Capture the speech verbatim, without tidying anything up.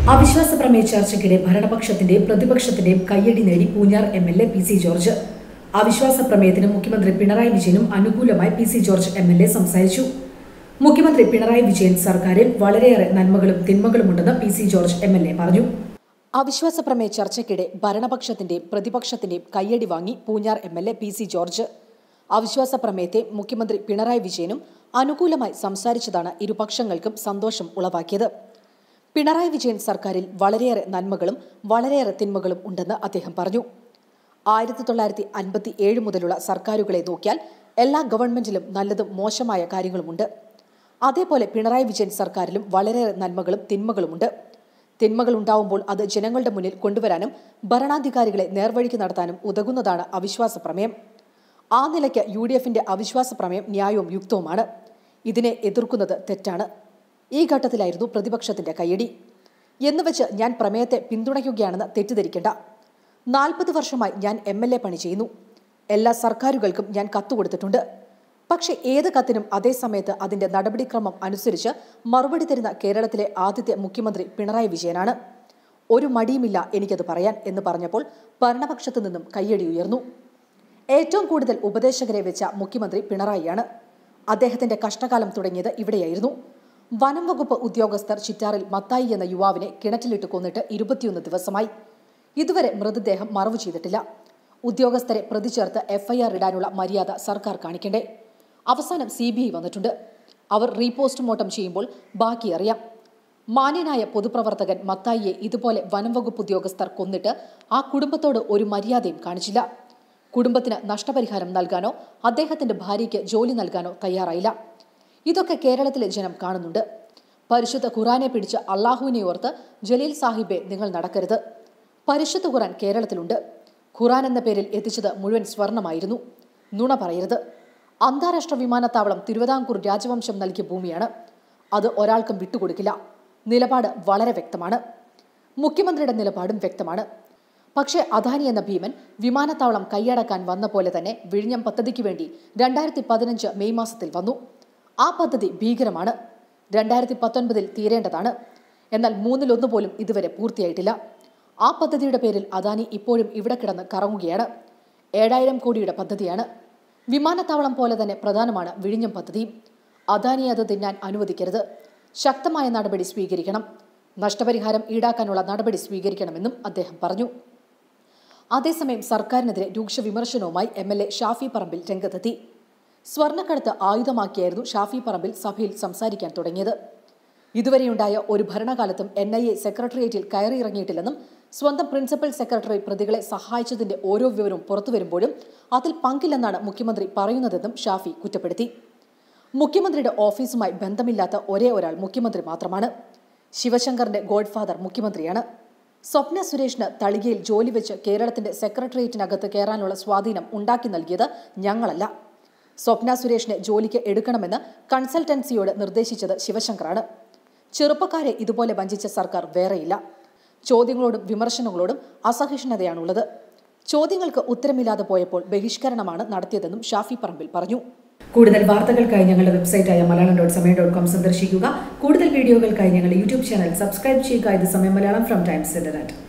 അവിശ്വാസ പ്രമേയ ചർച്ചയ്ക്കിടെ ഭരണപക്ഷത്തിന്റെയും പ്രതിപക്ഷത്തിന്റെയും കയ്യടി നേടി Poonjar M L A P C George. അവിശ്വാസ പ്രമേയത്തിന് മുഖ്യമന്ത്രി പിണറായി വിജയനും അനുകൂലമായി P C George M L A സംസാരിച്ചു. മുഖ്യമന്ത്രി പിണറായി വിജയൻ സർക്കാരിൽ വളരെയേറെ നന്മകളും തിന്മകളുമുണ്ടെന്ന് P C George M L A പറഞ്ഞു. അവിശ്വാസ പ്രമേയ ചർച്ചയ്ക്കിടെ ഭരണപക്ഷത്തിന്റെയും പ്രതിപക്ഷത്തിന്റെയും കയ്യടി വാങ്ങി Poonjar M L A P C George. അവിശ്വാസ പ്രമേയത്തെ മുഖ്യമന്ത്രി പിണറായി വിജയനും അനുകൂലമായി സംസാരിച്ചതാണ് ഇരുപക്ഷങ്ങൾക്കും സന്തോഷം ഉളവാക്കിയത്. പിണറായി വിജയൻ സർക്കാരിൽ വളരെയേറെ നന്മകളും വളരെയേറെ തിന്മകളും ഉണ്ടെന്ന് അദ്ദേഹം പറഞ്ഞു. ആയിരത്തി തൊള്ളായിരത്തി അൻപത്തി ഏഴ് മുതലുള്ള സർക്കാരുകളെ നോക്കിയാൽ എല്ലാ ഗവൺമെന്റിലും നല്ലതും മോശമായ കാര്യങ്ങളുമുണ്ട്. അതേപോലെ പിണറായി വിജയൻ സർക്കാരിലും വളരെയേറെ നന്മകളും തിന്മകളുമുണ്ട്. തിന്മകൾ ഉണ്ടാവുമ്പോൾ അത് ജനങ്ങളുടെ മുന്നിൽ കൊണ്ടുവരാനും ഭരണാധികാരികളെ നേർവഴിക്ക് നടത്താനും ഉതകുന്നതാണ് അവിശ്വാസ പ്രമേയം. ആ നിലയ്ക്ക് യു ഡി എഫിന്റെ അവിശ്വാസ പ്രമേയം ന്യായവും യുക്തവുമാണ്. ഇതിനെ എതിർക്കുന്നത് തെറ്റാണ്. ഈ ഘട്ടത്തിലായിരുന്നു പ്രതിപക്ഷത്തിന്റെ കയ്യടി. എന്നുവെച്ച് ഞാൻ പ്രമേയത്തെ പിന്തുണയ്ക്കുകയാണെന്ന് തെറ്റിദ്ധരിക്കേണ്ട. നാൽപ്പത് വർഷമായി ഞാൻ എം എൽ എ പണി ചെയ്യുന്നു. എല്ലാ സർക്കാരുകൾക്കും ഞാൻ കത്തുകൊടുത്തിട്ടുണ്ട്. പക്ഷേ ഏത് കത്തിനും അതേ സമയത്ത് അതിന്റെ നടപടിക്രമം അനുസരിച്ച് മറുപടി തരുന്ന കേരളത്തിലെ ആദ്യത്തെ മുഖ്യമന്ത്രി പിണറായി വിജയനാണ്. ഒരു മടിയുമില്ല എനിക്കത് പറയാൻ എന്ന് പറഞ്ഞപ്പോൾ ഭരണപക്ഷത്തു നിന്നും കയ്യടി ഉയർന്നു. ഏറ്റവും കൂടുതൽ ഉപദേശകരെ വെച്ച മുഖ്യമന്ത്രി പിണറായിയാണ്. അദ്ദേഹത്തിന്റെ കഷ്ടകാലം തുടങ്ങിയത് ഇവിടെയായിരുന്നു. വനം വകുപ്പ് ഉദ്യോഗസ്ഥർ ചിറ്റാറിൽ മത്തായി എന്ന യുവാവിനെ കിണറ്റിലിട്ട് കൊന്നിട്ട് ഇരുപത്തിയൊന്ന് ദിവസമായി. ഇതുവരെ മൃതദേഹം മറവു ചെയ്തിട്ടില്ല. ഉദ്യോഗസ്ഥരെ പ്രതി ചേർത്ത് എഫ്ഐആർ ഇടാനുള്ള മര്യാദ സർക്കാർ കാണിക്കണ്ടേ? അവസാനം സി ബി ഐ വന്നിട്ടുണ്ട്. അവർ റീപോസ്റ്റ്മോർട്ടം ചെയ്യുമ്പോൾ ബാക്കി അറിയാം. മാന്യനായ പൊതുപ്രവർത്തകൻ മത്തായിയെ ഇതുപോലെ വനം വകുപ്പ് ഉദ്യോഗസ്ഥർ കൊന്നിട്ട് ആ കുടുംബത്തോട് ഒരു മര്യാദയും കാണിച്ചില്ല. കുടുംബത്തിന് നഷ്ടപരിഹാരം നൽകാനോ അദ്ദേഹത്തിന്റെ ഭാര്യയ്ക്ക് ജോലി നൽകാനോ തയ്യാറായില്ല. ഇതൊക്കെ കേരളത്തിലെ ജനം കാണുന്നുണ്ട്. പരിശുദ്ധ ഖുറാനെ പിടിച്ച് അള്ളാഹുവിനെ ഓർത്ത് ജലീൽ സാഹിബെ നിങ്ങൾ നടക്കരുത്. പരിശുദ്ധ ഖുറാൻ കേരളത്തിലുണ്ട്. ഖുറാൻ എന്ന പേരിൽ എത്തിച്ചത് മുഴുവൻ സ്വർണമായിരുന്നു. നുണ പറയരുത്. അന്താരാഷ്ട്ര വിമാനത്താവളം തിരുവിതാംകൂർ രാജവംശം നൽകിയ ഭൂമിയാണ്. അത് ഒരാൾക്കും വിട്ടുകൊടുക്കില്ല. നിലപാട് വളരെ വ്യക്തമാണ്. മുഖ്യമന്ത്രിയുടെ നിലപാടും വ്യക്തമാണ്. പക്ഷേ അദാനി എന്ന ഭീമൻ വിമാനത്താവളം കൈയടക്കാൻ വന്ന പോലെ തന്നെ വിഴിഞ്ഞം പദ്ധതിക്ക് വേണ്ടി രണ്ടായിരത്തി പതിനഞ്ച് മെയ് മാസത്തിൽ വന്നു. ആ പദ്ധതി ഭീകരമാണ്. രണ്ടായിരത്തി പത്തൊൻപതിൽ തീരേണ്ടതാണ്. എന്നാൽ മൂന്നിലൊന്നു പോലും ഇതുവരെ പൂർത്തിയായിട്ടില്ല. ആ പദ്ധതിയുടെ പേരിൽ അദാനി ഇപ്പോഴും ഇവിടെ കിടന്ന് കറങ്ങുകയാണ്. ഏഴായിരം കോടിയുടെ പദ്ധതിയാണ്. വിമാനത്താവളം പോലെ തന്നെ പ്രധാനമാണ് വിഴിഞ്ഞം പദ്ധതി. അദാനി അത് തിന്നാൻ അനുവദിക്കരുത്. ശക്തമായ നടപടി സ്വീകരിക്കണം. നഷ്ടപരിഹാരം ഈടാക്കാനുള്ള നടപടി സ്വീകരിക്കണമെന്നും അദ്ദേഹം പറഞ്ഞു. അതേസമയം സർക്കാരിനെതിരെ രൂക്ഷ വിമർശനവുമായി M L A Shafi Parambil രംഗത്തെത്തി. സ്വർണ്ണക്കടത്ത് ആയുധമാക്കിയായിരുന്നു ഷാഫി പറമ്പിൽ സഭയിൽ സംസാരിക്കാൻ തുടങ്ങിയത്. ഇതുവരെയുണ്ടായ ഒരു ഭരണകാലത്തും എൻ ഐ എ സെക്രട്ടേറിയറ്റിൽ കയറിയിറങ്ങിയിട്ടില്ലെന്നും സ്വന്തം പ്രിൻസിപ്പൽ സെക്രട്ടറി പ്രതികളെ സഹായിച്ചതിന്റെ ഓരോ വിവരവും പുറത്തുവരുമ്പോഴും അതിൽ പങ്കില്ലെന്നാണ് മുഖ്യമന്ത്രി പറയുന്നതെന്നും ഷാഫി കുറ്റപ്പെടുത്തി. മുഖ്യമന്ത്രിയുടെ ഓഫീസുമായി ബന്ധമില്ലാത്ത ഒരേ ഒരാൾ മുഖ്യമന്ത്രി മാത്രമാണ്. ശിവശങ്കറിന്റെ ഗോഡ്ഫാദർ മുഖ്യമന്ത്രിയാണ്. സ്വപ്ന സുരേഷിന് തളികയിൽ ജോലി വെച്ച് കേരളത്തിന്റെ സെക്രട്ടേറിയറ്റിനകത്ത് കയറാനുള്ള സ്വാധീനം ഉണ്ടാക്കി നൽകിയത് ഞങ്ങളല്ല. സ്വപ്ന സുരേഷിനെ ജോലിക്ക് എടുക്കണമെന്ന് കൺസൾട്ടൻസിയോട് നിർദ്ദേശിച്ചത് ശിവശങ്കറാണ്. ചെറുപ്പക്കാരെ ഇതുപോലെ വഞ്ചിച്ച സർക്കാർ വേറെയില്ല. ചോദ്യങ്ങളോടും വിമർശനങ്ങളോടും അസഹിഷ്ണുതയാണുള്ളത്. ചോദ്യങ്ങൾക്ക് ഉത്തരമില്ലാതെ പോയപ്പോൾ ബഹിഷ്കരണമാണ് നടത്തിയതെന്നും ഷാഫി പറമ്പിൽ പറഞ്ഞു. കൂടുതൽ വാർത്തകൾക്കായി ഞങ്ങളുടെ വെബ്സൈറ്റായ Malayalam dot Samayam dot com സന്ദർശിക്കുക. കൂടുതൽ വീഡിയോകൾക്കായി ഞങ്ങളുടെ യൂട്യൂബ് ചാനൽ സബ്സ്ക്രൈബ് ചെയ്യുക. ഇത് സമയം മലയാളം ഫ്രം ടൈംസ് ഇന്റർനെറ്റ്.